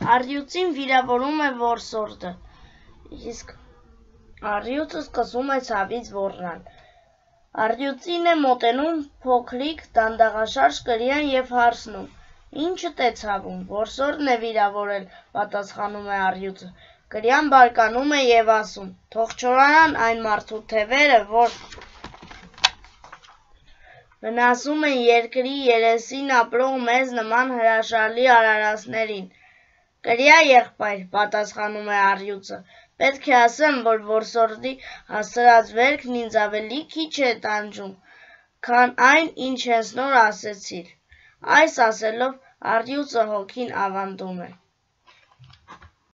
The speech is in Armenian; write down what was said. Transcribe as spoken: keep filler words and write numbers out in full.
Առյուծին վիրավորում է որսորդը, իսկ առյուծը սկսում է ցավից ոռնալ։ Առյուծին է մոտենում փոքրիկ դանդաղաշարժ կրիան և հարցնում. «Ինչդ է ցավում»։ «Որսորդն է վիրավորել», պատասխանում է առյուծը։ Կրիան բարկանում է և ասում. «Թող չորանան այն մարդու թևերը, որ վնասում են երկրի երեսին ապրող մեզ նման հրաշալի արարածներին»։ «Կրիա եղբայր», պատասխանում է առյուծը, «պետք է ասեմ, որ որսորդի հասցրած վերքն ինձ ավելի քիչ է տանջում, քան այն, ինչ հենց նոր ասեցիր»։ Այս ասելով առյուծը հոգին ավանդում է։